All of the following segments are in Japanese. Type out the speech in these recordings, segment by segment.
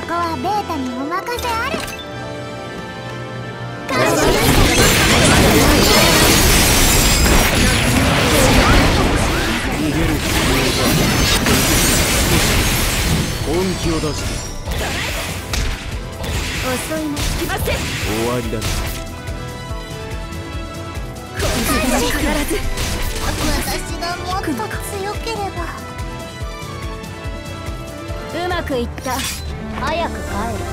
こはベータにお任せある。 逃げる本気を出して。 遅いな。 終わりだ。 必ず私がもっと強ければ。うまくいった。早く帰る。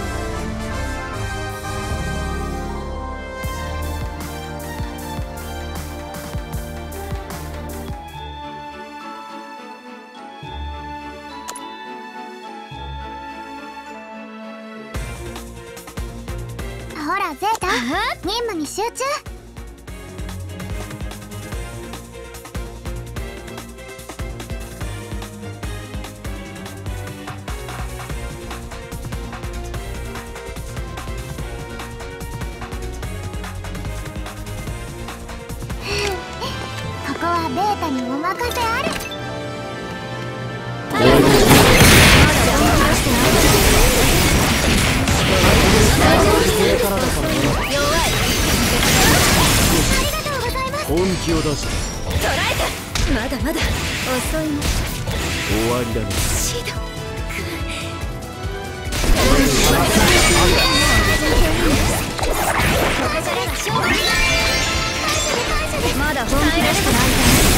ほらゼータ、任務に集中。ここはベータにお任せある。 本気を出して。 捉えた。まだまだ遅いな。 終わりだね。 シードまだ本気出してない。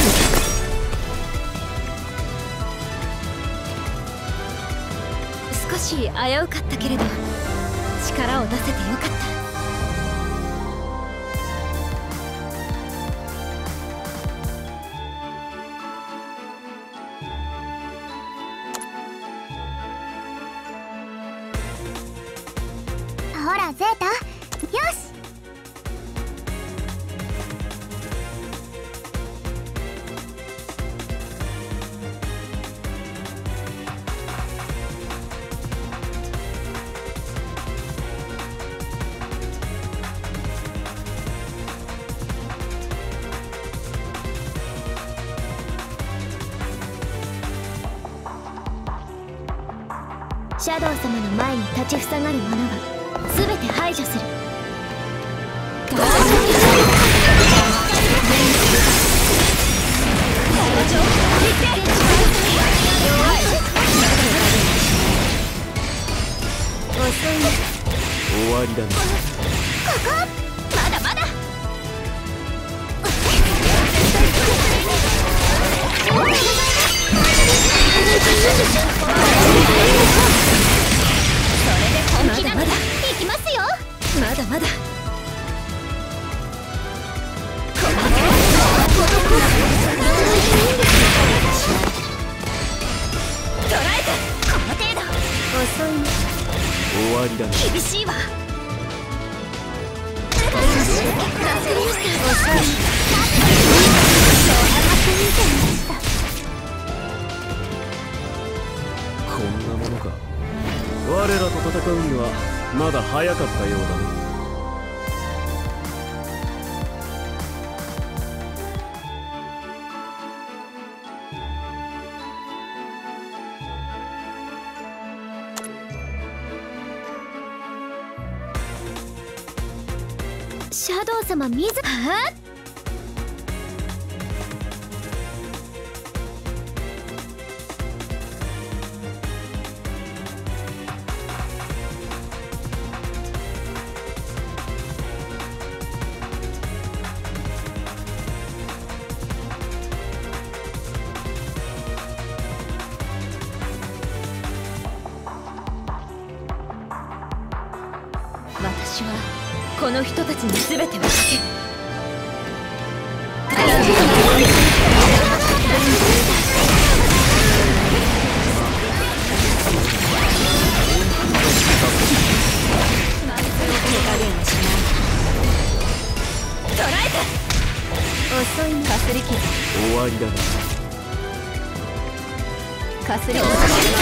少し危うかったけれど力を出せてよかった。ほらゼータ、よし。シャドウ様の前に立ちふさがる者は全て排除する。 終わりだね。 ここまだまだ。それで本気なのだ。いきますよ。まだまだ。捉えた。この程度。遅いね。 終わりだね。 厳しいわ。 こんなものか。我らと戦うにはまだ早かったようだね。 シャドウ様自ら。私はこの人たちに全てをかける。遅いな。かすり傷。 終わりだね。 かすり傷。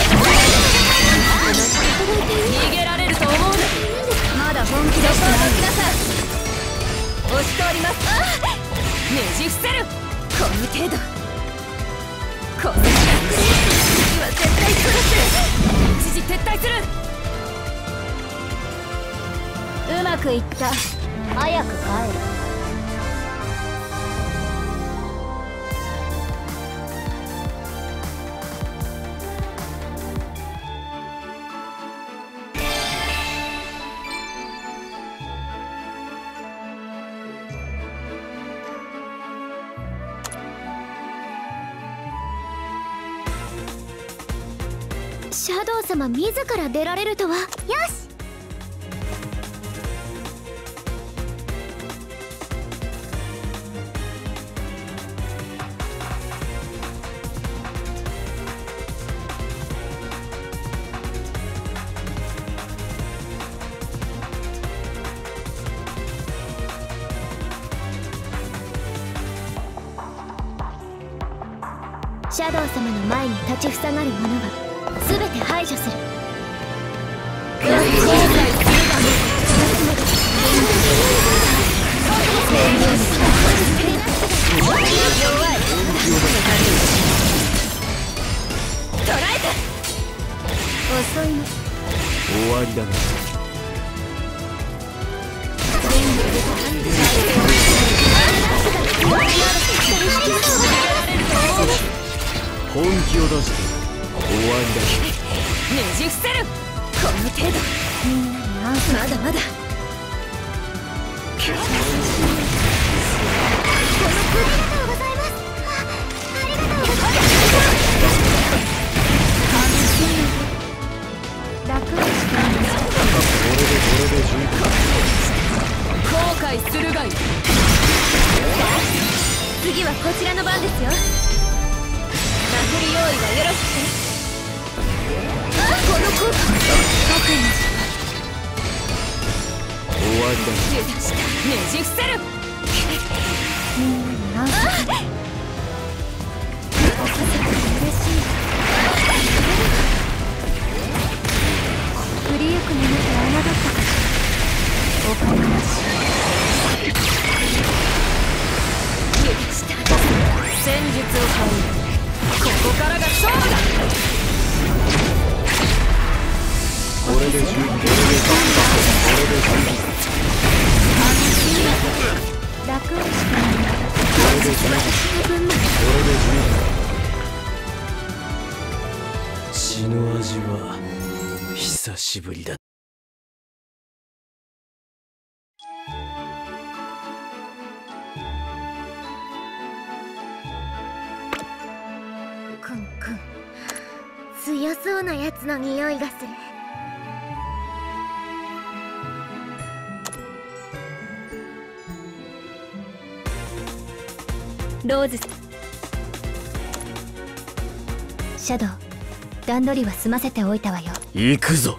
逃げられると思うな。まだ本気でしてない。押し通ります。ねじ伏せる。この程度。この次は絶対殺す。一時撤退する。 まくいった。早く帰る。 シャドウ様自ら出られるとは。よし。シャドウ様の前に立ちふさがる者は全て排除する。遅いね。 終わりだな。本気を出して終わりだ。 ねじ伏せる。この程度。みんなにまだまだ。 ありがとうございます。ありがとうございます。楽にしてみます。 これで十分。 後悔するがいい。次はこちらの番ですよ。殴る用意はよろしくね。この子終わりだ。 油断した。ねじ伏せる。 みんなに直してくれ。嬉しい。振りゆくものと侮ったかしら。お金なし。 油断した。戦術を変える。ここからが勝負だ。 これで十分。これで十分。 楽にしてみます。 これで十分。これで十分。血の味は久しぶりだ。 クンクン。強そうなやつの匂いがする。 ローズ。 シャドウ、段取りは済ませておいたわよ。 行くぞ。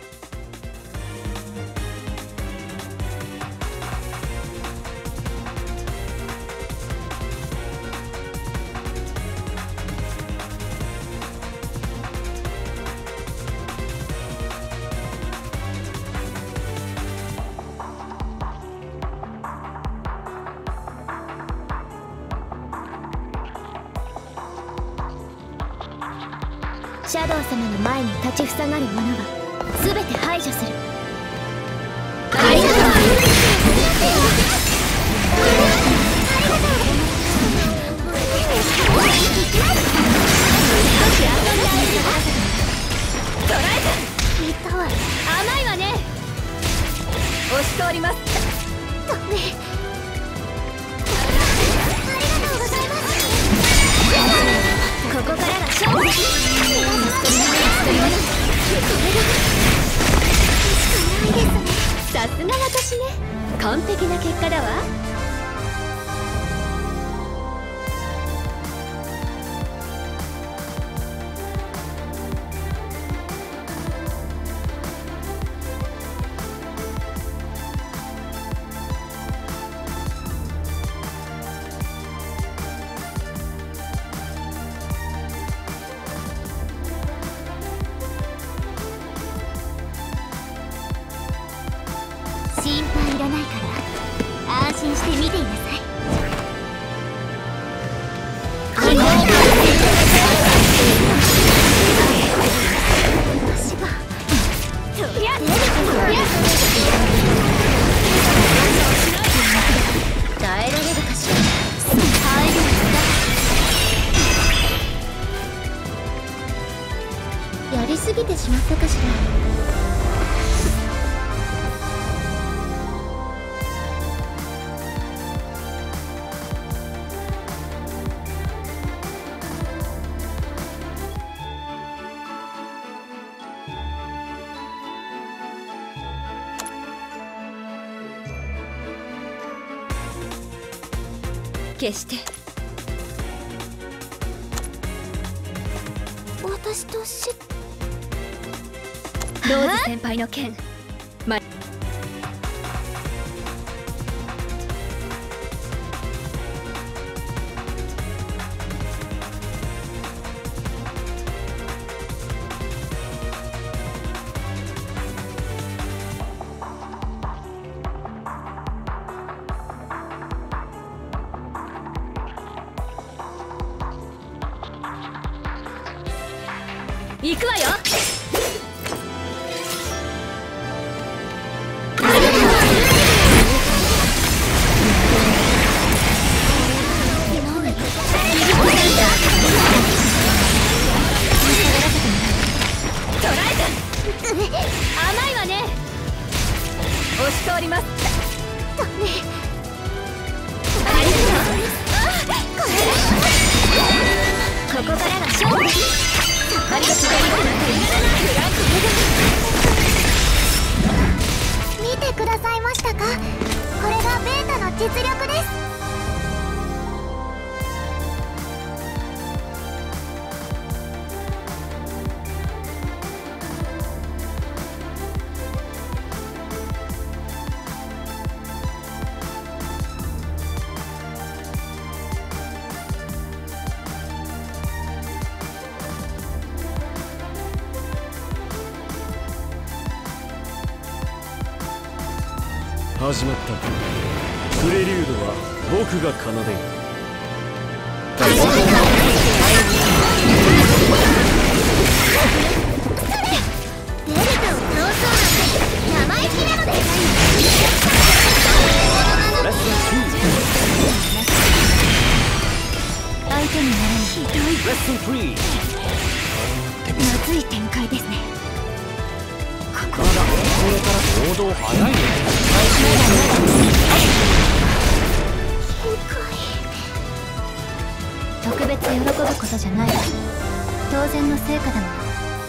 シャドウ様の前に立ちふさがる者は全て排除する。ありがとう。 捕らえた。 いたわ。 甘いわね。押し通ります。 ダメ。ここからが勝負です。 さすが私ね。完璧な結果だわ。 心配いらないから安心して見ていなさい。私がてしまったかしら。 決して私とローズ先輩の剣、行くわよ。捕らえた。甘いわね。押し通ります。 ダメ。 ありがとう。ここからが勝負です。ありがとう。 見てくださいましたか。これがベータの実力です。 始まった。プレリュードは僕が奏でる。 デルタを倒そうなんて生意気なのです。相手にならないひどいまずい展開ですね。 まだこれから行動早いね。 特別喜ぶことじゃない。当然の成果だもの。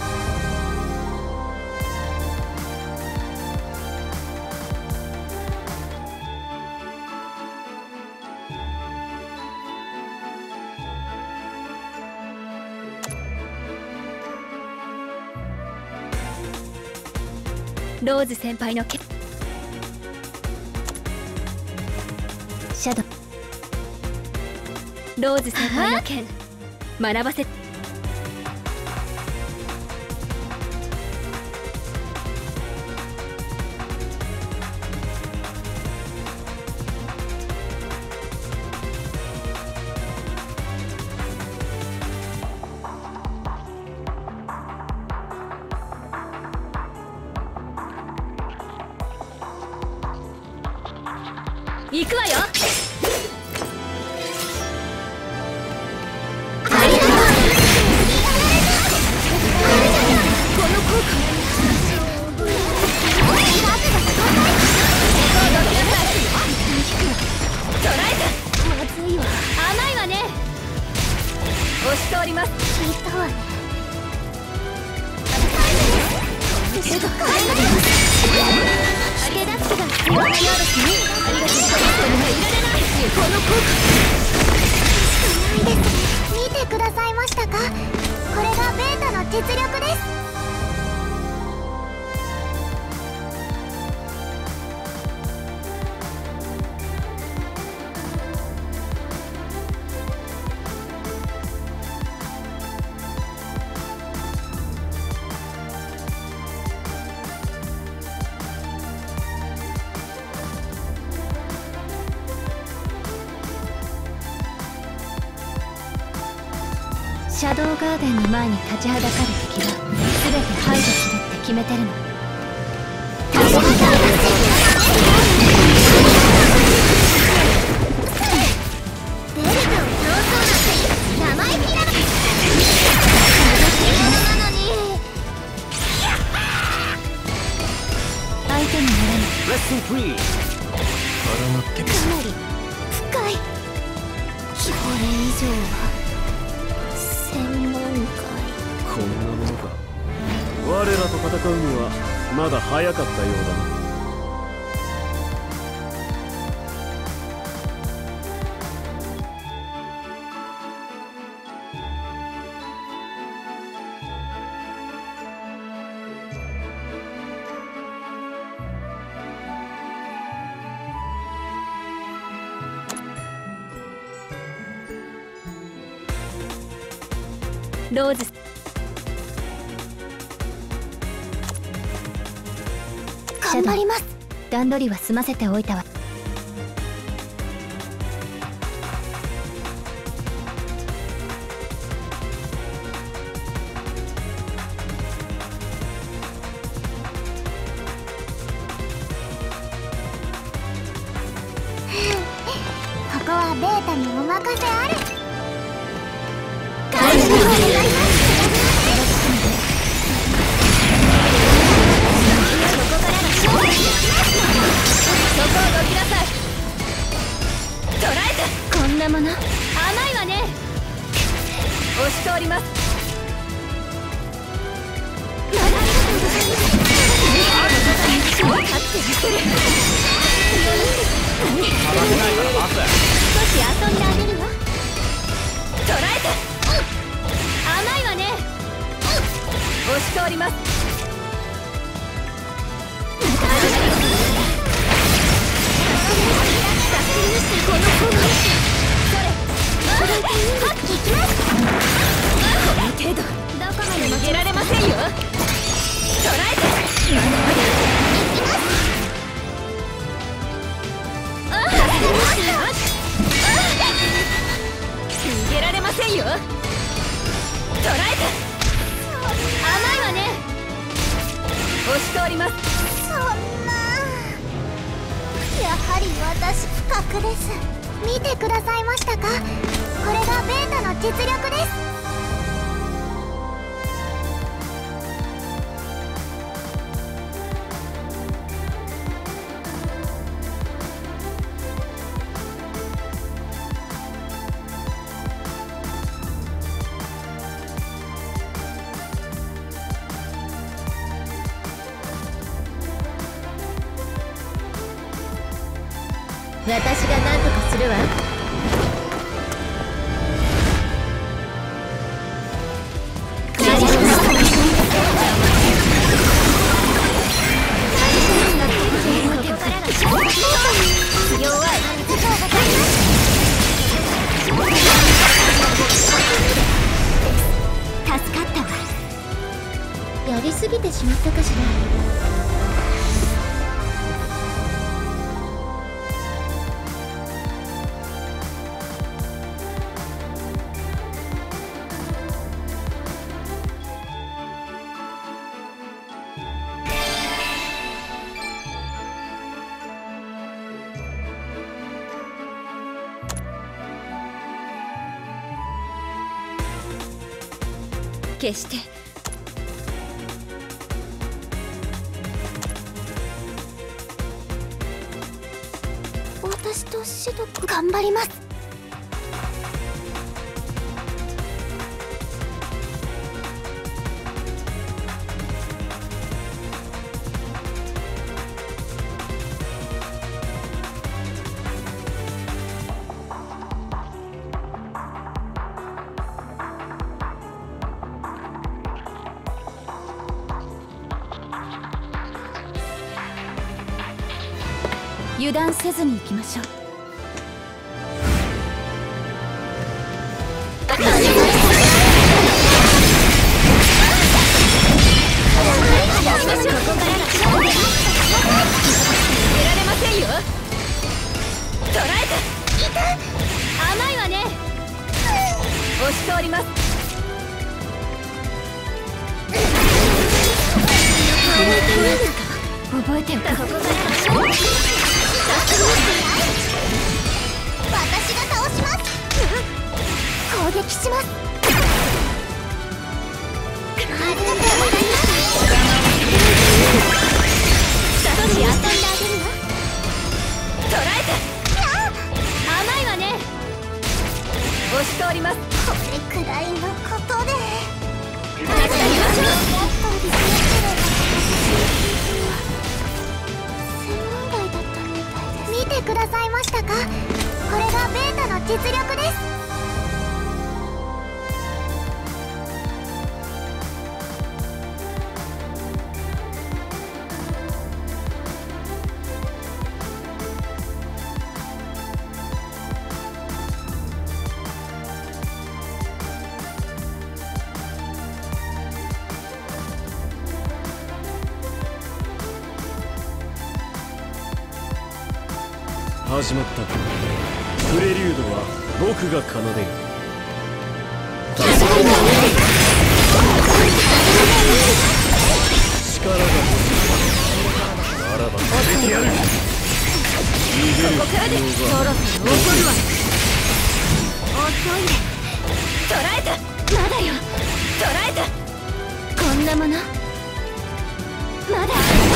ローズ先輩の剣、 シャドウ。 ローズ先輩の剣、学ばせ。行くわよ。押し通ります。 聞いたわね。手がかえない。手助けが必要なようですね。 ありがとう。それがいられない。この効果ないです。見てくださいましたか。これがベータの実力です。シャドウガーデンの前に立ちはだかる敵は全て排除するって決めてるの。デルタを倒そうなんて生意気なの。なのにレッスンフリー。 かなり深い。これ以上は専門外。 こんなものか。我らと戦うにはまだ早かったようだな。 ローズ、 頑張ります。段取りは済ませておいたわ。ここはベータにお任せあれ。こんなもの甘いわね。 押し通ります。勝ってみせる。 少し遊んであげるわ。 捉えて。甘いわね。押し通ります。この攻撃。それ。行きます。この程度。 どこまで逃げられませんよ。捉えて。逃げられませんよ。捉えて。甘いわね。押し通ります。 そんな。やはり私不覚です。見てくださいましたか。これがベータの実力です。私が何とかするわ。助かったわ。やりすぎてしまったかしら。 決して私とシドク頑張ります。 油断せずに行きましょう。甘いわね。押し通ります。覚えておく。 私が倒します。攻撃します。ありがとうございます。少し遊んであげるわ。 実力です。 始まった。プレリュードは僕が奏でる。力が欲しいならば連れてやる。逃げる必要が。 そろそろ怒るわ。遅いね。捕らえた。まだよ。捕らえた。こんなものまだ。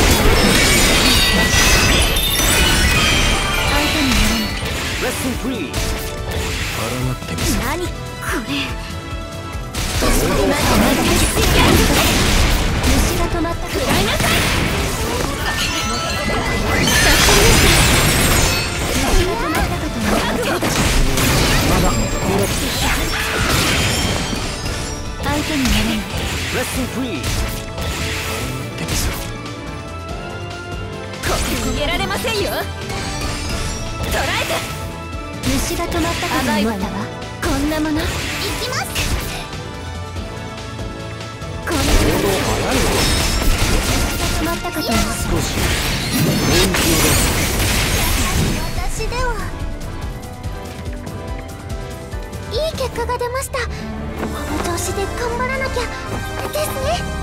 レッスン3。抗ってみせ。 何これ。虫が止まった。食らいなさい。虫が止まったかと思った。 まだ相手になれない。 レッスン3。ってみせろ。 ここ逃げられませんよ。捕らえた。虫が止まったかと思ったわ。こんなもの。行きます。こんなもの。虫が止まったかと思った。 少し私ではいい結果が出ました。この調子で頑張らなきゃですね。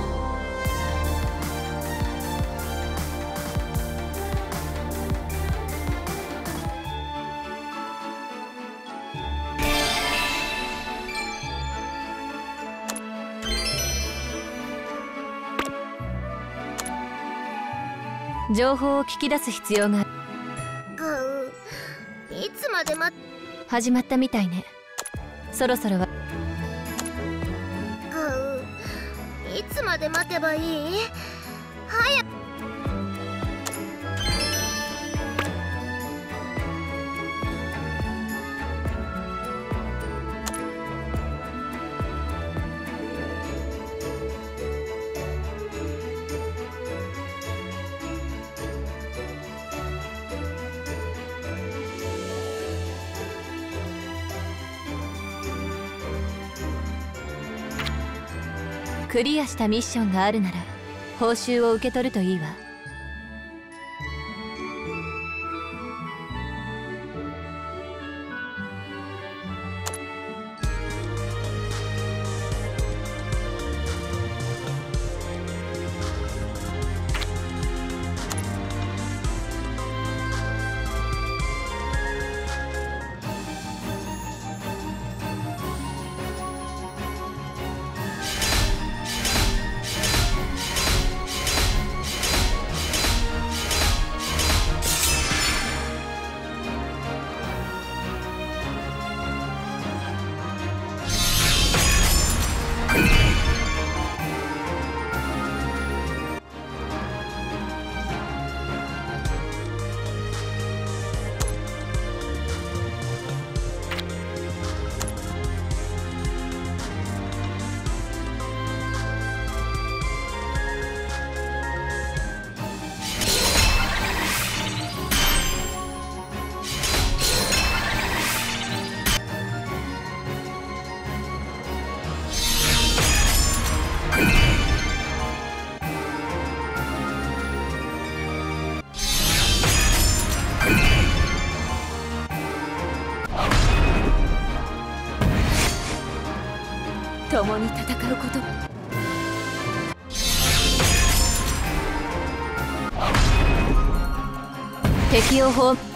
情報を聞き出す必要がある。 いつまで始まったみたいね。そろそろは。 いつまで待てばいい？早く。 クリアしたミッションがあるなら報酬を受け取るといいわ。共に戦うこと。敵を